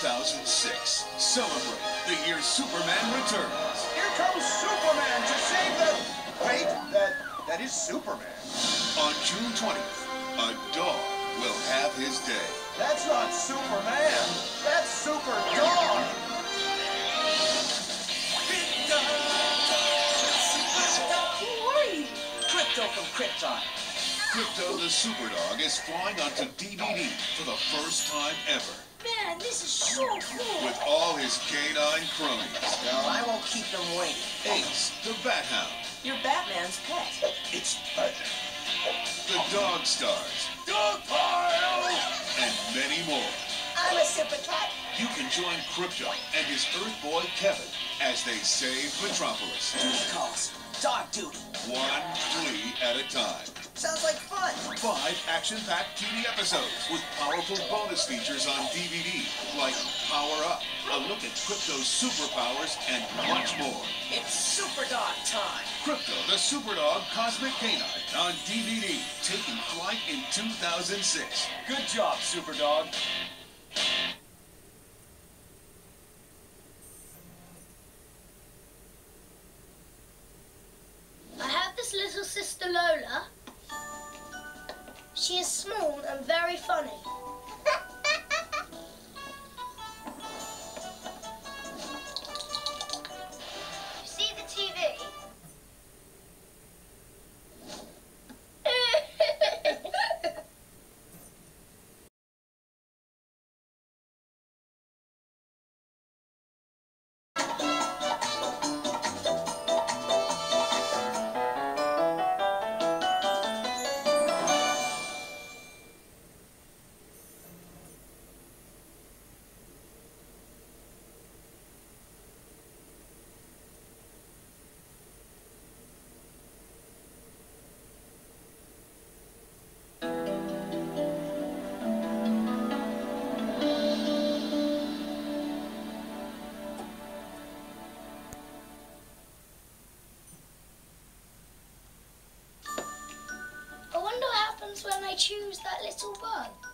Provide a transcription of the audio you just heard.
2006. Celebrate the year Superman returns. Here comes Superman to save the... Wait, that is Superman. On June 20th, a dog will have his day. That's not Superman. That's Super Dog. Who are you? Crypto from Krypton. Crypto the Superdog is flying onto DVD for the first time ever. Man, this is so cool. With all his canine cronies. No, I won't keep them waiting. Ace, the Bat Hound. You're Batman's pet. It's Batman. The Dog Stars. Dog pile! And many more. I'm a super cat. You can join Crypto and his Earth Boy Kevin as they save Metropolis. Duty calls. Dog duty. One flea at a time. Sounds like fun. 5 action-packed TV episodes with powerful bonus features on DVD, like Power Up, a look at Crypto's superpowers, and much more. It's Super Dog time. Crypto the Superdog Cosmic Canine on DVD, taking flight in 2006. Good job, Superdog. I have this little sister Lola. She is small and very funny. You see the TV? I wonder what happens when I choose that little bug.